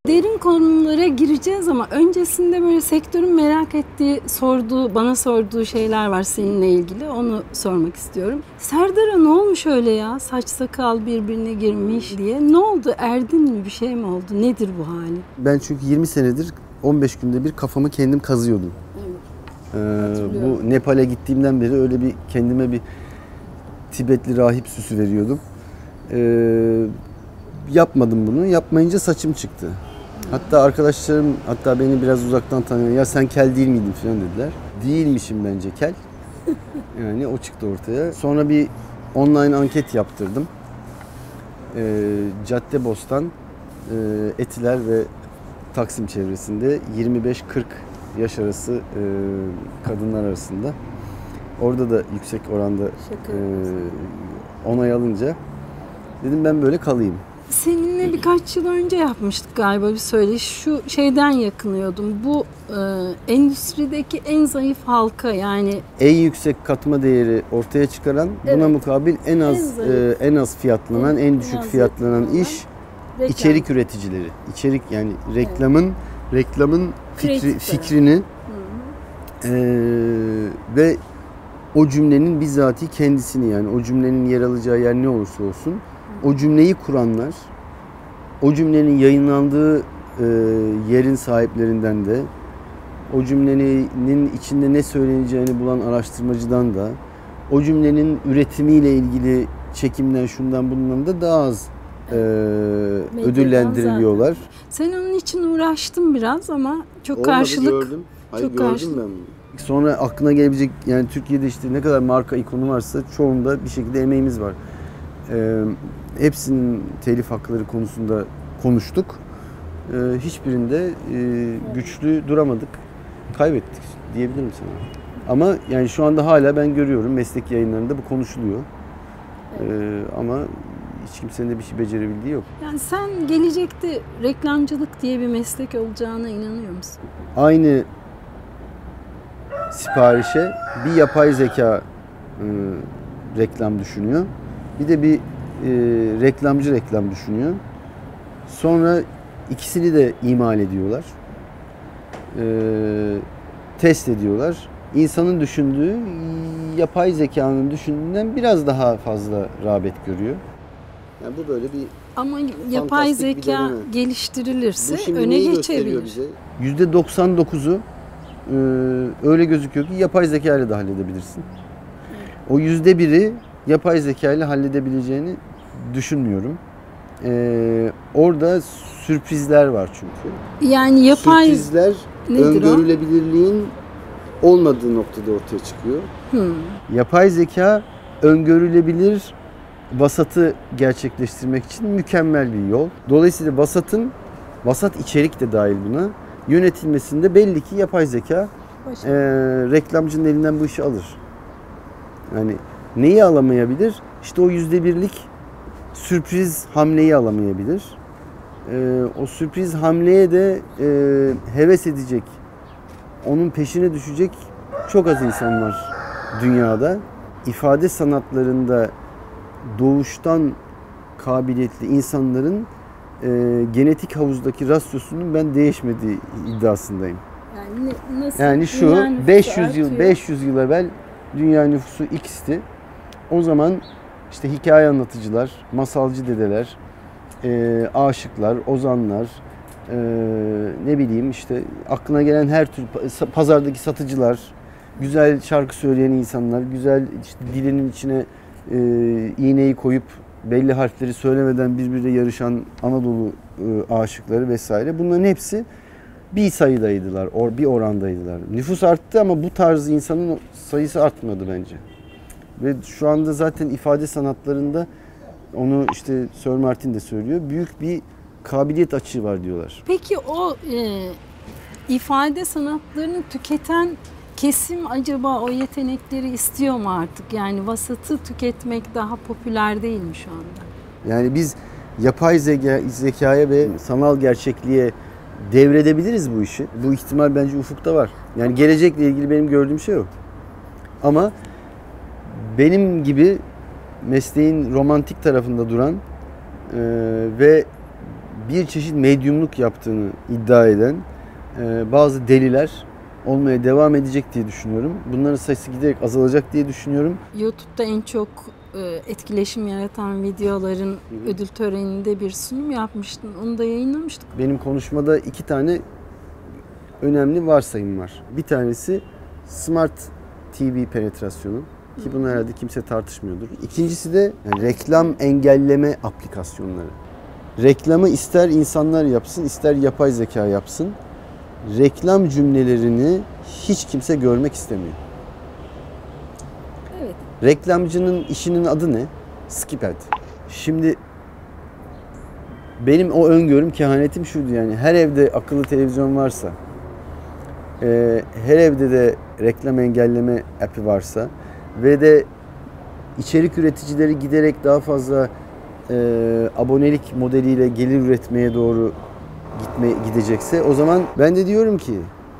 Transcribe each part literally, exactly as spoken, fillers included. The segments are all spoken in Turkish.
Derin konulara gireceğiz ama öncesinde böyle sektörün merak ettiği, sorduğu, bana sorduğu şeyler var seninle ilgili. Onu sormak istiyorum. Serdar'a ne olmuş öyle ya? Saç sakal birbirine girmiş diye. Ne oldu? Erdin mi? Bir şey mi oldu? Nedir bu hali? Ben çünkü yirmi senedir on beş günde bir kafamı kendim kazıyordum. Evet. Ee, bu Nepal'e gittiğimden beri öyle bir kendime bir Tibetli rahip süsü veriyordum. Ee, yapmadım bunu. Yapmayınca saçım çıktı. Hatta arkadaşlarım, hatta beni biraz uzaktan tanıyor. Ya sen kel değil miydin falan dediler. Değilmişim bence kel. Yani o çıktı ortaya. Sonra bir online anket yaptırdım. Ee, Caddebostan, e, Etiler ve Taksim çevresinde yirmi beş kırk yaş arası e, kadınlar arasında. Orada da yüksek oranda e, onay alınca dedim ben böyle kalayım. Seninle birkaç yıl önce yapmıştık galiba bir söyleşi. Şu şeyden yakınıyordum. Bu e, endüstrideki en zayıf halka, yani en yüksek katma değeri ortaya çıkaran, evet, buna mukabil en az en, e, en az fiyatlanan, en, en düşük en fiyatlanan iş reklam. içerik üreticileri. İçerik yani reklamın evet. reklamın fikri, fikrini e, ve o cümlenin bizatihi kendisini, yani o cümlenin yer alacağı yer ne olursa olsun o cümleyi kuranlar, o cümlenin yayınlandığı e, yerin sahiplerinden de, o cümlenin içinde ne söyleneceğini bulan araştırmacıdan da, o cümlenin üretimiyle ilgili çekimden, şundan bundan da daha az e, ödüllendiriliyorlar. Zaten. Sen onun için uğraştın biraz ama çok Olmadı, karşılık. Gördüm. Hayır, çok gördüm karşılık. ben bunu. Sonra aklına gelebilecek, yani Türkiye'de işte ne kadar marka ikonu varsa çoğunda bir şekilde emeğimiz var. Ee, hepsinin telif hakları konusunda konuştuk. Ee, hiçbirinde e, güçlü duramadık. Kaybettik diyebilirim sana. Ama yani şu anda hala ben görüyorum meslek yayınlarında bu konuşuluyor. Ee, ama hiç kimsenin de bir şey becerebildiği yok. Yani sen gelecekte reklamcılık diye bir meslek olacağına inanıyor musun? Aynı siparişe bir yapay zeka e, reklam düşünüyor. Bir de bir e, reklamcı reklam düşünüyor. Sonra ikisini de imal ediyorlar. E, test ediyorlar. İnsanın düşündüğü yapay zekanın düşündüğünden biraz daha fazla rağbet görüyor. Yani bu böyle bir ama yapay zeka geliştirilirse öne geçebilir. Bize? yüzde doksan dokuzu e, öyle gözüküyor ki yapay zeka ile de halledebilirsin. O yüzde biri yapay zeka ile halledebileceğini düşünmüyorum. Ee, orada sürprizler var çünkü. Yani yapay sürprizler öngörülebilirliğin o? olmadığı noktada ortaya çıkıyor. Hmm. Yapay zeka öngörülebilir vasatı gerçekleştirmek için mükemmel bir yol. Dolayısıyla vasatın, vasat içerik de dahil buna, yönetilmesinde belli ki yapay zeka e, reklamcının elinden bu işi alır. Yani neyi alamayabilir? İşte o yüzde birlik sürpriz hamleyi alamayabilir. Ee, o sürpriz hamleye de e, heves edecek, onun peşine düşecek çok az insan var dünyada. İfade sanatlarında doğuştan kabiliyetli insanların e, genetik havuzdaki rasyosunun ben değişmediği iddiasındayım. Yani, nasıl, yani şu beş yüz yıl beş yüz yıl evvel dünya nüfusu X'ti. O zaman işte hikaye anlatıcılar, masalcı dedeler, e, aşıklar, ozanlar, e, ne bileyim işte aklına gelen her tür pazardaki satıcılar, güzel şarkı söyleyen insanlar, güzel işte dilinin içine e, iğneyi koyup belli harfleri söylemeden birbiriyle yarışan Anadolu e, aşıkları vesaire. Bunların hepsi bir sayıdaydılar, or, bir orandaydılar. Nüfus arttı ama bu tarz insanın sayısı artmadı bence. Ve şu anda zaten ifade sanatlarında onu işte Sir Martin de söylüyor. Büyük bir kabiliyet açığı var diyorlar. Peki o e, ifade sanatlarını tüketen kesim acaba o yetenekleri istiyor mu artık? Yani vasatı tüketmek daha popüler değil mi şu anda? Yani biz yapay zeka, zekaya ve sanal gerçekliğe devredebiliriz bu işi. Bu ihtimal bence ufukta var. Yani gelecekle ilgili benim gördüğüm şey o. Ama benim gibi mesleğin romantik tarafında duran e, ve bir çeşit medyumluk yaptığını iddia eden e, bazı deliler olmaya devam edecek diye düşünüyorum. Bunların sayısı giderek azalacak diye düşünüyorum. YouTube'da en çok e, etkileşim yaratan videoların Hı-hı. ödül töreninde bir sunum yapmıştın. Onu da yayınlamıştık. Benim konuşmada iki tane önemli varsayım var. Bir tanesi Smart T V penetrasyonu. Ki bunu herhalde kimse tartışmıyordur. İkincisi de yani reklam engelleme aplikasyonları. Reklamı ister insanlar yapsın, ister yapay zeka yapsın. Reklam cümlelerini hiç kimse görmek istemiyor. Evet. Reklamcının işinin adı ne? Skip ad. Şimdi benim o öngörüm, kehanetim şuydu yani. Her evde akıllı televizyon varsa, her evde de reklam engelleme app'i varsa ve de içerik üreticileri giderek daha fazla e, abonelik modeliyle gelir üretmeye doğru gitme gidecekse, o zaman ben de diyorum ki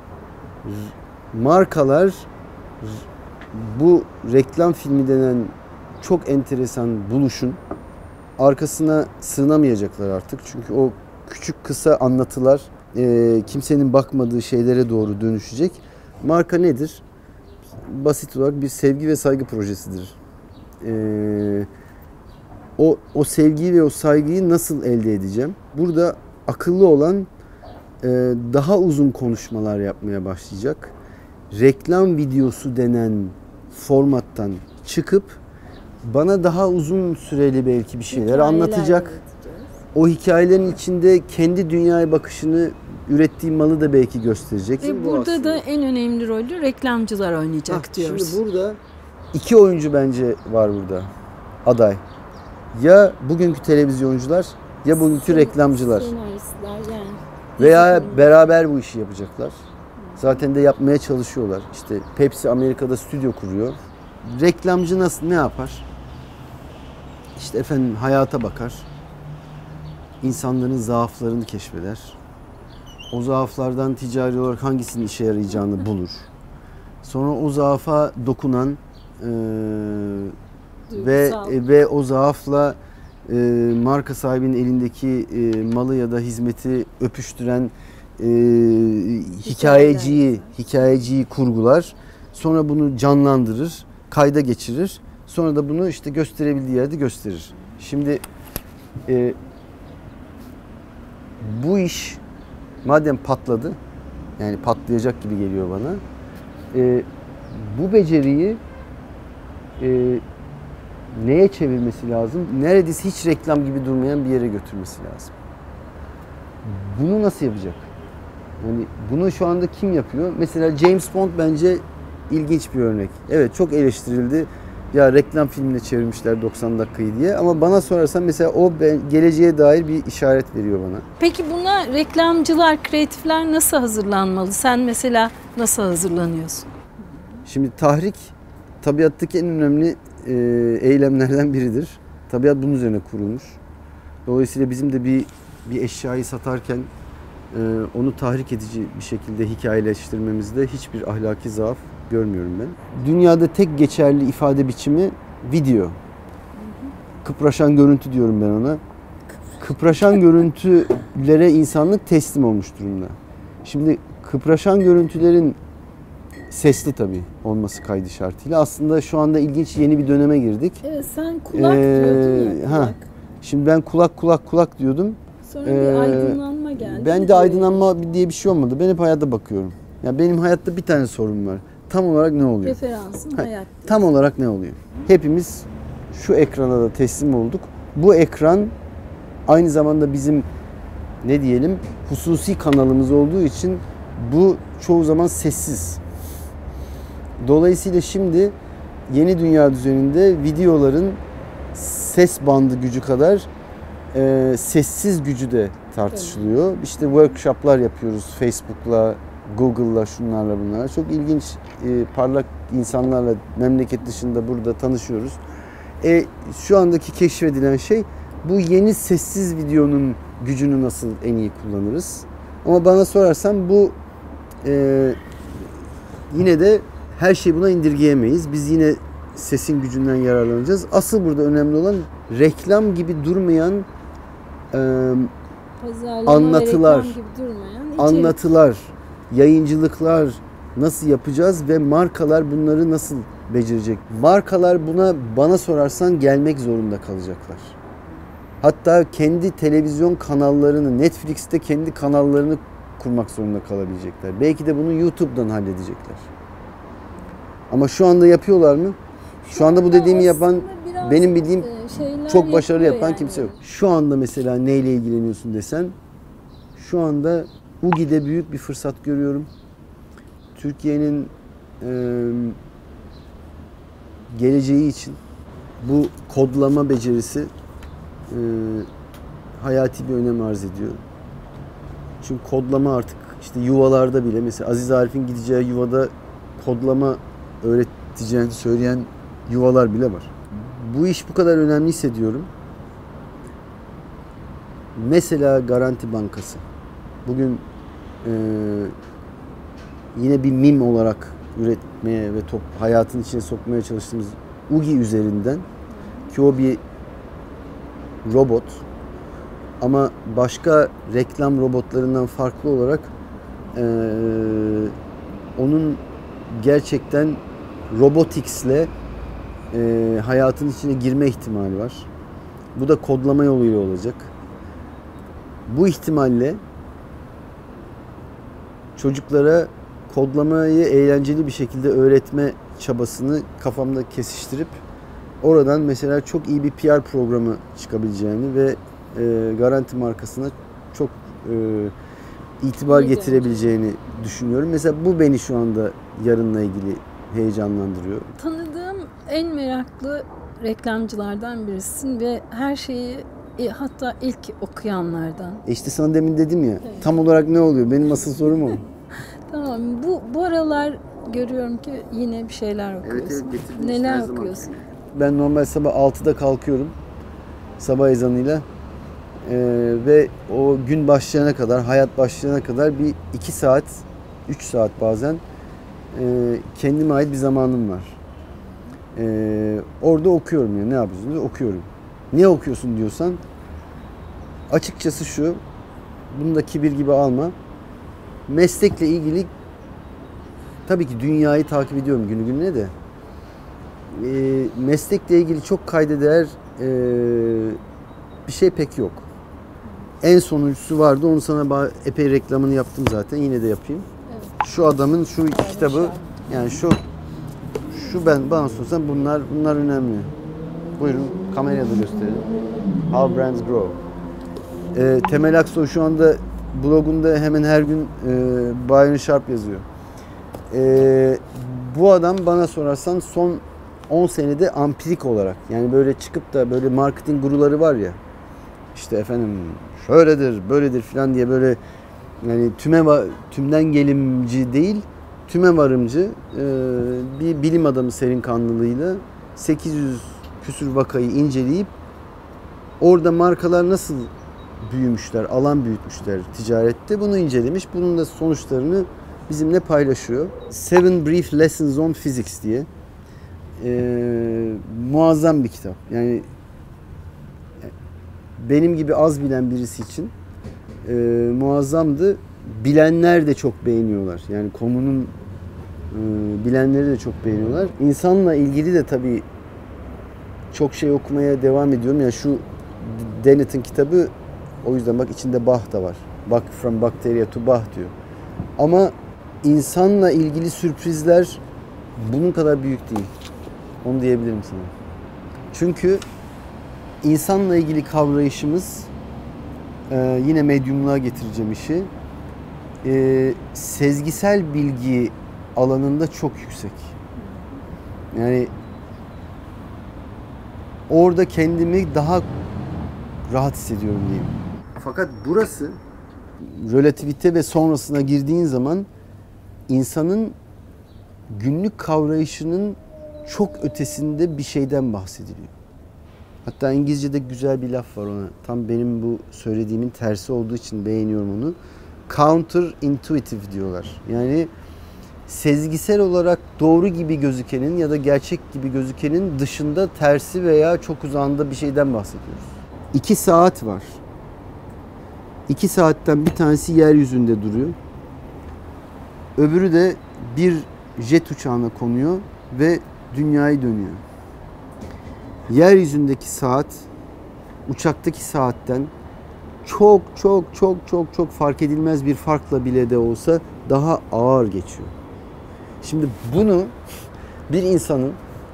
markalar bu reklam filmi denen çok enteresan buluşun arkasına sığınamayacaklar artık. Çünkü o küçük kısa anlatılar e, kimsenin bakmadığı şeylere doğru dönüşecek. Marka nedir? Basit olarak bir sevgi ve saygı projesidir. Ee, o, o sevgiyi ve o saygıyı nasıl elde edeceğim? Burada akıllı olan e, daha uzun konuşmalar yapmaya başlayacak. Reklam videosu denen formattan çıkıp bana daha uzun süreli belki bir şeyler Hikayeler anlatacak. O hikayelerin içinde kendi dünyaya bakışını, ürettiği malı da belki gösterecek. Ve burada da en önemli rolü reklamcılar oynayacak ha, diyoruz. Şimdi burada iki oyuncu bence var burada aday. Ya bugünkü televizyoncular ya bugünkü Sen, reklamcılar. Yani. Veya beraber bu işi yapacaklar. Zaten de yapmaya çalışıyorlar. İşte Pepsi Amerika'da stüdyo kuruyor. Reklamcı nasıl ne yapar? İşte efendim hayata bakar. İnsanların zaaflarını keşfeder. O zaaflardan ticari olarak hangisinin işe yarayacağını bulur. Sonra o zaafa dokunan e, ve ve o zaafla e, marka sahibinin elindeki e, malı ya da hizmeti öpüştüren e, hikayeciyi hikayeciyi kurgular. Sonra bunu canlandırır, kayda geçirir. Sonra da bunu işte gösterebildiği yerde gösterir. Şimdi e, bu iş madem patladı, yani patlayacak gibi geliyor bana, e, bu beceriyi e, neye çevirmesi lazım? Neredeyse hiç reklam gibi durmayan bir yere götürmesi lazım. Bunu nasıl yapacak? Yani bunu şu anda kim yapıyor? Mesela James Bond bence ilginç bir örnek. Evet, çok eleştirildi. Ya reklam filmine çevirmişler doksan dakikayı diye. Ama bana sorarsan mesela o geleceğe dair bir işaret veriyor bana. Peki buna reklamcılar, kreatifler nasıl hazırlanmalı? Sen mesela nasıl hazırlanıyorsun? Şimdi tahrik tabiattaki en önemli e, eylemlerden biridir. Tabiat bunun üzerine kurulmuş. Dolayısıyla bizim de bir bir eşyayı satarken e, onu tahrik edici bir şekilde hikayeleştirmemizde hiçbir ahlaki zaaf görmüyorum ben. Dünyada tek geçerli ifade biçimi video. Kıpraşan görüntü diyorum ben ona. Kıpraşan görüntülere insanlık teslim olmuş durumda. Şimdi kıpraşan görüntülerin sesli tabii olması kaydı şartıyla. Aslında şu anda ilginç yeni bir döneme girdik. Evet, sen kulak ee, diyordun ya, kulak. Ha, şimdi ben kulak kulak kulak diyordum. Sonra ee, bir aydınlanma geldi. Ben de aydınlanma diye bir şey olmadı. Ben hep hayata bakıyorum. Ya benim hayatta bir tane sorun var. Tam olarak ne oluyor? Referansın ha, hayat. Tam olarak ne oluyor? Hepimiz şu ekrana da teslim olduk. Bu ekran aynı zamanda bizim ne diyelim hususi kanalımız olduğu için bu çoğu zaman sessiz. Dolayısıyla şimdi yeni dünya düzeninde videoların ses bandı gücü kadar e, sessiz gücü de tartışılıyor. Evet. İşte workshoplar yapıyoruz Facebook'la, Google'la, şunlarla bunlarla. Çok ilginç, e, parlak insanlarla memleket dışında burada tanışıyoruz. E, şu andaki keşfedilen şey bu yeni sessiz videonun gücünü nasıl en iyi kullanırız. Ama bana sorarsan bu e, yine de her şeyi buna indirgeyemeyiz. Biz yine sesin gücünden yararlanacağız. Asıl burada önemli olan reklam gibi durmayan e, Pazarlama anlatılar, ve reklam gibi durmayan içerik. anlatılar, yayıncılıklar nasıl yapacağız ve markalar bunları nasıl becerecek? Markalar buna bana sorarsan gelmek zorunda kalacaklar. Hatta kendi televizyon kanallarını, Netflix'te kendi kanallarını kurmak zorunda kalabilecekler. Belki de bunu YouTube'dan halledecekler. Ama şu anda yapıyorlar mı? Şu, şu anda bu dediğimi yapan, benim bildiğim çok başarılı yapan yani. Kimse yok. Şu anda mesela neyle ilgileniyorsun desen, şu anda U G İ'de büyük bir fırsat görüyorum. Türkiye'nin e, geleceği için bu kodlama becerisi e, hayati bir önem arz ediyor. Çünkü kodlama artık işte yuvalarda bile, mesela Aziz Arif'in gideceği yuvada kodlama öğreteceğini söyleyen yuvalar bile var. Bu iş bu kadar önemli hissediyorum. Mesela Garanti Bankası. Bugün e, yine bir mim olarak üretmeye ve top, hayatın içine sokmaya çalıştığımız U G I üzerinden, ki o bir robot ama başka reklam robotlarından farklı olarak e, onun gerçekten robotics'le e, hayatın içine girme ihtimali var. Bu da kodlama yoluyla olacak. Bu ihtimalle çocuklara kodlamayı eğlenceli bir şekilde öğretme çabasını kafamda kesiştirip oradan mesela çok iyi bir P R programı çıkabileceğini ve e, Garanti markasına çok e, itibar getirebileceğini düşünüyorum. Mesela bu beni şu anda yarınla ilgili heyecanlandırıyor. Tanıdığım en meraklı reklamcılardan birisin ve her şeyi hatta ilk okuyanlardan. E işte sana demin dedim ya, evet. Tam olarak ne oluyor? Benim asıl sorum o. Tamam, bu bu aralar görüyorum ki yine bir şeyler okuyorsun. Evet, evet, neler okuyorsun? Zaman. Ben normal sabah altıda kalkıyorum. Sabah ezanıyla. Ee, ve o gün başlayana kadar, hayat başlayana kadar bir iki saat, üç saat bazen e, kendime ait bir zamanım var. Ee, orada okuyorum ya. Ne yapıyorsun? Okuyorum. Niye okuyorsun diyorsan, açıkçası şu, bunu da kibir gibi alma. Meslekle ilgili tabii ki dünyayı takip ediyorum günü gününe de. E, meslekle ilgili çok kayda değer e, bir şey pek yok. En sonuncusu vardı, onu sana epey reklamını yaptım zaten, yine de yapayım. Evet. Şu adamın şu iki kitabı, yani şu şu ben bana sorsan bunlar bunlar önemli. Buyurun kameraya da gösterelim. How Brands Grow. E, Temel Aksoy şu anda blogunda hemen her gün e, Byron Sharp yazıyor. E, bu adam bana sorarsan son on senede ampirik olarak, yani böyle çıkıp da böyle marketing guruları var ya, işte efendim şöyledir böyledir falan diye böyle, yani tüme tümden gelimci değil, tüme varımcı e, bir bilim adamı serinkanlılığıyla sekiz yüz küsür vakayı inceleyip orada markalar nasıl büyümüşler, alan büyütmüşler ticarette, bunu incelemiş. Bunun da sonuçlarını bizimle paylaşıyor. Seven Brief Lessons on Physics diye. Ee, muazzam bir kitap. Yani benim gibi az bilen birisi için e, muazzamdı. Bilenler de çok beğeniyorlar. Yani konunun e, bilenleri de çok beğeniyorlar. İnsanla ilgili de tabii çok şey okumaya devam ediyorum. Yani şu Dennett'in kitabı, o yüzden bak içinde Bach da var. Bach from Bacteria to Bach diyor. Ama insanla ilgili sürprizler bunun kadar büyük değil. Onu diyebilirim sana. Çünkü insanla ilgili kavrayışımız, e, yine medyumluğa getireceğim işi, e, sezgisel bilgi alanında çok yüksek. Yani orada kendimi daha rahat hissediyorum diyeyim. Fakat burası, relativite ve sonrasına girdiğin zaman insanın günlük kavrayışının çok ötesinde bir şeyden bahsediliyor. Hatta İngilizce'de güzel bir laf var ona. Tam benim bu söylediğimin tersi olduğu için beğeniyorum onu. Counter intuitive diyorlar. Yani sezgisel olarak doğru gibi gözükenin ya da gerçek gibi gözükenin dışında, tersi veya çok uzağında bir şeyden bahsediyoruz. İki saat var. iki saatten bir tanesi yeryüzünde duruyor. Öbürü de bir jet uçağına konuyor ve dünyayı dönüyor. Yeryüzündeki saat uçaktaki saatten çok çok çok çok çok fark edilmez bir farkla bile de olsa daha ağır geçiyor. Şimdi bunu bir insanın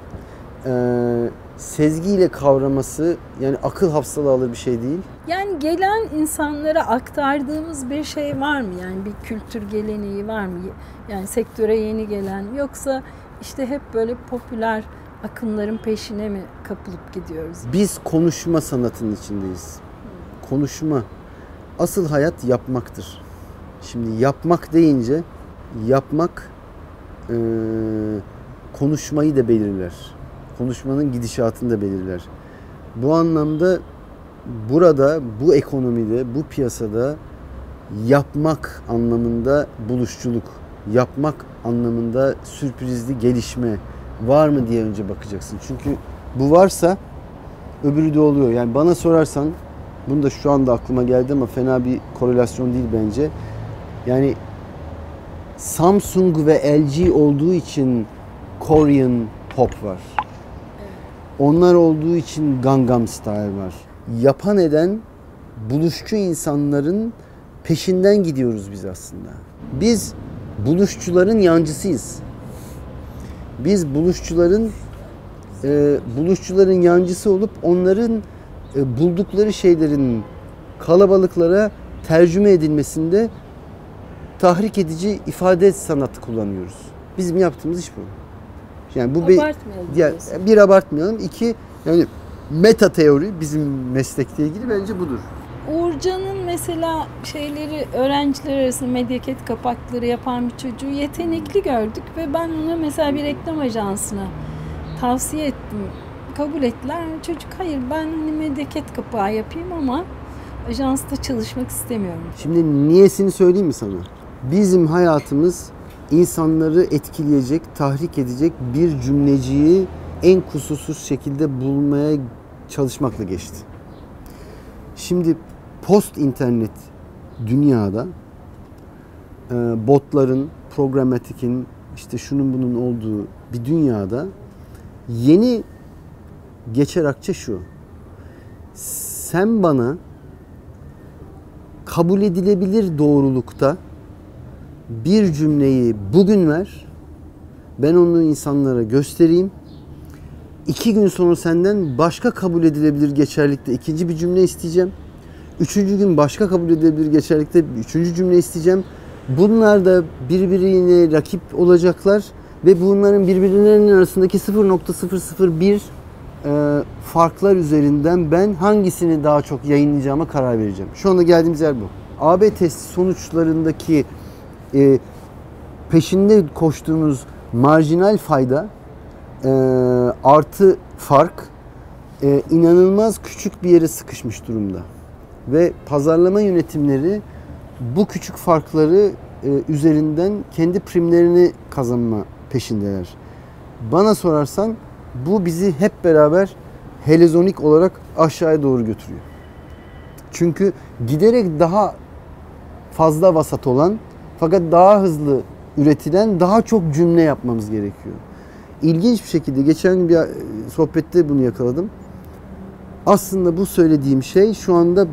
e, sezgiyle kavraması yani akıl hafsalığı alır bir şey değil. Yani gelen insanlara aktardığımız bir şey var mı? Yani bir kültür geleneği var mı? Yani sektöre yeni gelen, yoksa işte hep böyle popüler akımların peşine mi kapılıp gidiyoruz? Biz konuşma sanatının içindeyiz. Konuşma. Asıl hayat yapmaktır. Şimdi yapmak deyince yapmak e, konuşmayı da belirler. Konuşmanın gidişatını da belirler. Bu anlamda burada, bu ekonomide, bu piyasada yapmak anlamında buluşçuluk, yapmak anlamında sürprizli gelişme var mı diye önce bakacaksın. Çünkü bu varsa öbürü de oluyor. Yani bana sorarsan, bunu da şu anda aklıma geldi ama fena bir korelasyon değil bence. Yani Samsung ve L G olduğu için Korean pop var. Onlar olduğu için Gangnam Style var. Yapan eden buluşçu insanların peşinden gidiyoruz biz aslında. Biz buluşçuların yancısıyız. Biz buluşçuların e, buluşçuların yancısı olup onların e, buldukları şeylerin kalabalıklara tercüme edilmesinde tahrik edici ifade sanatı kullanıyoruz. Bizim yaptığımız iş bu. Yani bu bir, ya, bir abartmayalım. İki, yani meta teori bizim meslekle ilgili bence budur. Uğurcan'ın mesela şeyleri, öğrenciler arasında medyaket kapakları yapan bir çocuğu yetenekli gördük ve ben onu mesela bir reklam ajansına tavsiye ettim. Kabul ettiler. Çocuk hayır, ben hani medyaket kapağı yapayım ama ajansta çalışmak istemiyorum. Şimdi niyesini söyleyeyim mi sana? Bizim hayatımız insanları etkileyecek, tahrik edecek bir cümleciyi en kusursuz şekilde bulmaya çalışmakla geçti. Şimdi post internet dünyada botların, programatikin, işte şunun bunun olduğu bir dünyada yeni geçer akçe şu: sen bana kabul edilebilir doğrulukta bir cümleyi bugün ver, ben onu insanlara göstereyim. İki gün sonra senden başka kabul edilebilir geçerlikte ikinci bir cümle isteyeceğim. Üçüncü gün başka kabul edilebilir geçerlikte üçüncü cümle isteyeceğim. Bunlar da birbirine rakip olacaklar ve bunların birbirlerinin arasındaki sıfır nokta sıfır sıfır bir e, farklar üzerinden ben hangisini daha çok yayınlayacağıma karar vereceğim. Şu anda geldiğimiz yer bu. A B testi sonuçlarındaki e, peşinde koştuğumuz marjinal fayda e, artı fark e, inanılmaz küçük bir yere sıkışmış durumda. Ve pazarlama yönetimleri bu küçük farkları e, üzerinden kendi primlerini kazanma peşindeler. Bana sorarsan bu bizi hep beraber helezonik olarak aşağıya doğru götürüyor. Çünkü giderek daha fazla vasat olan fakat daha hızlı üretilen daha çok cümle yapmamız gerekiyor. İlginç bir şekilde geçen gün bir sohbette bunu yakaladım. Aslında bu söylediğim şey şu anda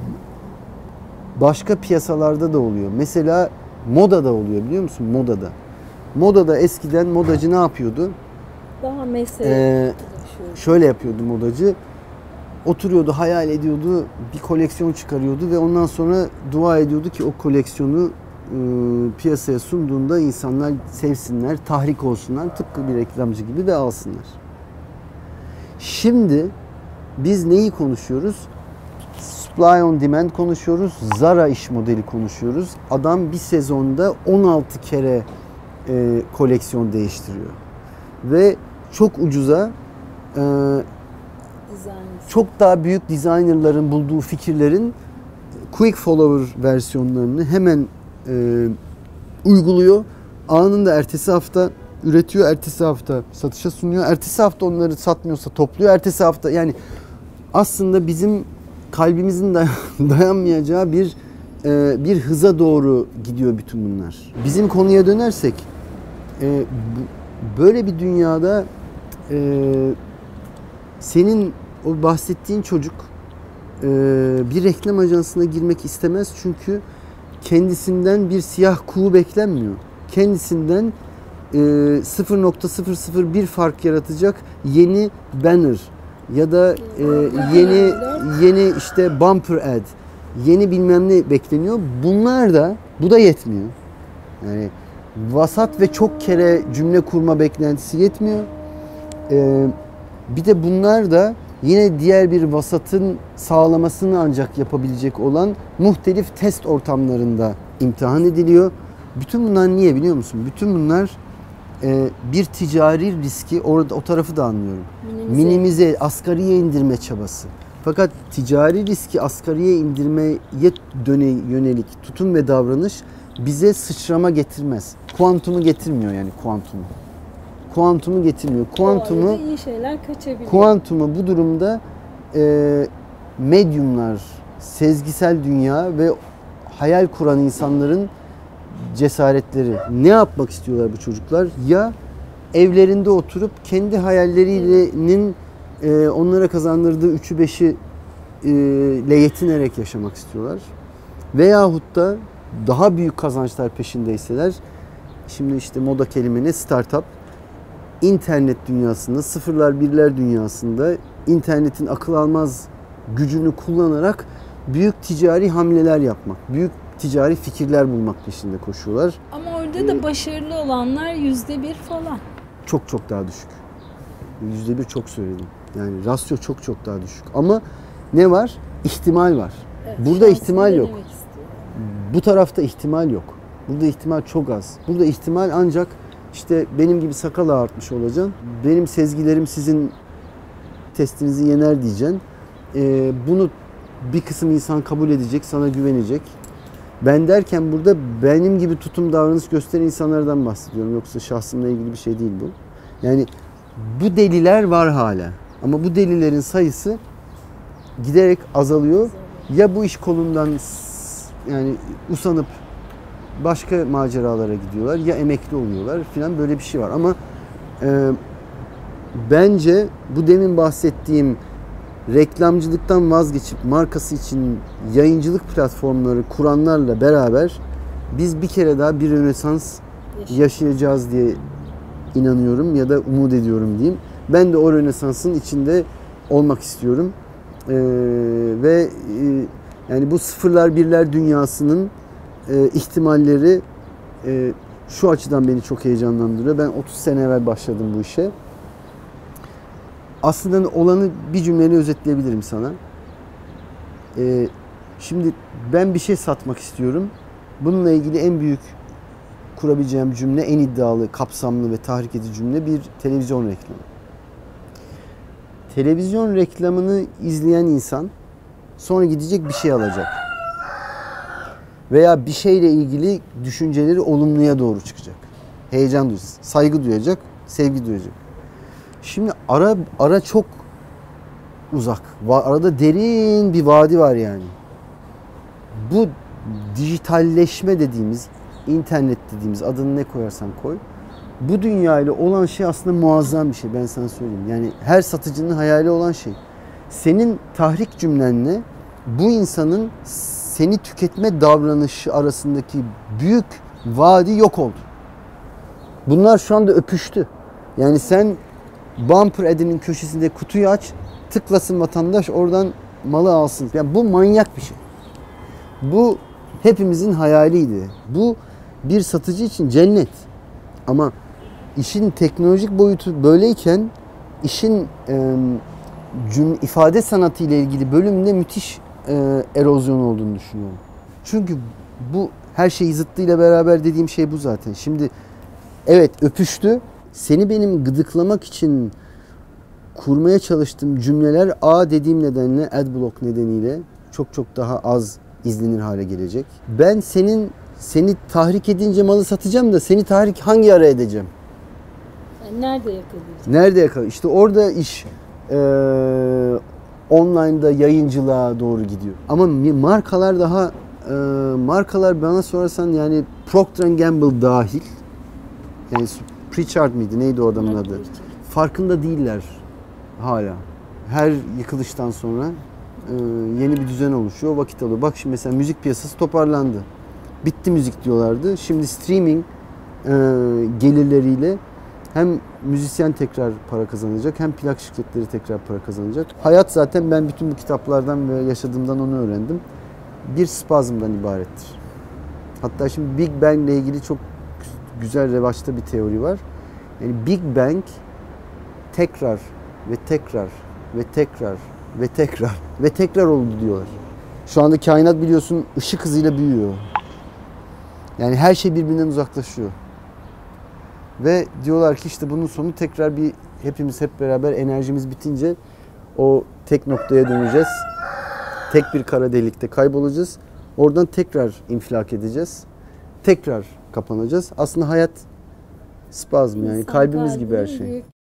başka piyasalarda da oluyor. Mesela modada oluyor, biliyor musun? Modada. Modada eskiden modacı ne yapıyordu? Daha mesele. Ee, şöyle yapıyordu modacı. Oturuyordu, hayal ediyordu, bir koleksiyon çıkarıyordu ve ondan sonra dua ediyordu ki o koleksiyonu e, piyasaya sunduğunda insanlar sevsinler, tahrik olsunlar, tıpkı bir reklamcı gibi ve alsınlar. Şimdi biz neyi konuşuyoruz? Supply on demand konuşuyoruz, Zara iş modeli konuşuyoruz. Adam bir sezonda on altı kere e, koleksiyon değiştiriyor ve çok ucuza e, çok daha büyük designerların bulduğu fikirlerin quick follower versiyonlarını hemen e, uyguluyor. Anında ertesi hafta üretiyor, ertesi hafta satışa sunuyor. Ertesi hafta onları satmıyorsa topluyor. Ertesi hafta, yani aslında bizim kalbimizin dayanmayacağı bir e, bir hıza doğru gidiyor bütün bunlar. Bizim konuya dönersek e, bu, böyle bir dünyada e, senin o bahsettiğin çocuk e, bir reklam ajansına girmek istemez çünkü kendisinden bir siyah kuğu beklenmiyor. Kendisinden e, sıfır nokta sıfır sıfır bir fark yaratacak yeni banner ya da e, yeni yeni işte bumper ad, yeni bilmem ne bekleniyor. Bunlar da bu da yetmiyor. Yani vasat ve çok kere cümle kurma beklentisi yetmiyor. E, bir de bunlar da yine diğer bir vasatın sağlamasını ancak yapabilecek olan muhtelif test ortamlarında imtihan ediliyor. Bütün bunlar niye biliyor musun? Bütün bunlar e, bir ticari riski, orada o tarafı da anlıyorum. Minimize. Minimize, asgariye indirme çabası. Fakat ticari riski asgariye indirmeye döne yönelik tutum ve davranış bize sıçrama getirmez. Kuantumu getirmiyor yani kuantumu. Kuantumu getirmiyor. Kuantumu, iyi şeyler kaçabiliyor. Kuantumu bu durumda e, medyumlar, sezgisel dünya ve hayal kuran insanların cesaretleri. Ne yapmak istiyorlar bu çocuklar? Ya evlerinde oturup kendi hayallerinin e, onlara kazandırdığı üçü beşi e, ile yetinerek yaşamak istiyorlar. Veyahut da daha büyük kazançlar peşindeyseler, şimdi işte moda kelimeni startup, İnternet dünyasında, sıfırlar birler dünyasında internetin akıl almaz gücünü kullanarak büyük ticari hamleler yapmak, büyük ticari fikirler bulmak peşinde koşuyorlar. Ama orada da başarılı olanlar yüzde bir falan. Çok çok daha düşük. Yüzde bir çok söyledim. Yani rasyo çok çok daha düşük. Ama ne var? İhtimal var. Evet, burada ihtimal yok. Bu tarafta ihtimal yok. Burada ihtimal çok az. Burada ihtimal ancak İşte benim gibi sakal ağartmış olacaksın. Benim sezgilerim sizin testinizi yener diyeceksin. Ee, bunu bir kısım insan kabul edecek, sana güvenecek. Ben derken burada benim gibi tutum davranış gösteren insanlardan bahsediyorum. Yoksa şahsımla ilgili bir şey değil bu. Yani bu deliler var hala. Ama bu delilerin sayısı giderek azalıyor. Ya bu iş kolundan yani usanıp başka maceralara gidiyorlar ya emekli oluyorlar filan, böyle bir şey var. Ama e, bence bu demin bahsettiğim reklamcılıktan vazgeçip markası için yayıncılık platformları kuranlarla beraber biz bir kere daha bir Rönesans yaşayacağız diye inanıyorum ya da umut ediyorum diyeyim. Ben de o Rönesans'ın içinde olmak istiyorum. E, ve e, yani bu sıfırlar birler dünyasının E, ihtimalleri e, şu açıdan beni çok heyecanlandırıyor. Ben otuz sene evvel başladım bu işe. Aslında olanı bir cümleyle özetleyebilirim sana. E, şimdi ben bir şey satmak istiyorum. Bununla ilgili en büyük kurabileceğim cümle, en iddialı, kapsamlı ve tahrik edici cümle bir televizyon reklamı. Televizyon reklamını izleyen insan sonra gidecek bir şey alacak. Veya bir şeyle ilgili düşünceleri olumluya doğru çıkacak. Heyecan duyacak, saygı duyacak, sevgi duyacak. Şimdi ara ara çok uzak. Arada derin bir vadi var yani. Bu dijitalleşme dediğimiz, internet dediğimiz, adını ne koyarsan koy, bu dünya ile olan şey aslında muazzam bir şey, ben sana söyleyeyim. Yani her satıcının hayali olan şey. Senin tahrik cümlenle bu insanın seni tüketme davranışı arasındaki büyük vadi yok oldu. Bunlar şu anda öpüştü. Yani sen bumper ad'inin köşesinde kutuyu aç, tıklasın vatandaş, oradan malı alsın. Yani bu manyak bir şey. Bu hepimizin hayaliydi. Bu bir satıcı için cennet. Ama işin teknolojik boyutu böyleyken işin e, cüm, ifade sanatı ile ilgili bölümünde müthiş e, erozyon olduğunu düşünüyorum. Çünkü bu her şey zıttıyla beraber dediğim şey bu zaten. Şimdi evet öpüştü. Seni benim gıdıklamak için kurmaya çalıştığım cümleler A dediğim nedenle, adblock nedeniyle çok çok daha az izlenir hale gelecek. Ben senin seni tahrik edince malı satacağım da seni tahrik hangi ara edeceğim? Yani nerede yakalayacağım? Nerede yakalayacağım? İşte orada iş e, online'da yayıncılığa doğru gidiyor. Ama markalar daha e, markalar bana sorarsan yani Procter and Gamble dahil, yani Pritchard mıydı neydi o adamın adı? Farkında değiller hala. Her yıkılıştan sonra e, yeni bir düzen oluşuyor, vakit alıyor. Bak şimdi mesela müzik piyasası toparlandı. Bitti müzik diyorlardı. Şimdi streaming e, gelirleriyle hem müzisyen tekrar para kazanacak, hem plak şirketleri tekrar para kazanacak. Hayat zaten, ben bütün bu kitaplardan ve yaşadığımdan onu öğrendim, bir spazmdan ibarettir. Hatta şimdi Big Bang ile ilgili çok güzel revaçta bir teori var. Yani Big Bang tekrar ve tekrar ve tekrar ve tekrar ve tekrar oldu diyorlar. Şu anda kainat biliyorsun ışık hızıyla büyüyor. Yani her şey birbirinden uzaklaşıyor. Ve diyorlar ki işte bunun sonu tekrar bir, hepimiz hep beraber enerjimiz bitince o tek noktaya döneceğiz. Tek bir kara delikte kaybolacağız. Oradan tekrar infilak edeceğiz. Tekrar kapanacağız. Aslında hayat spazm, yani kalbimiz gibi her şey.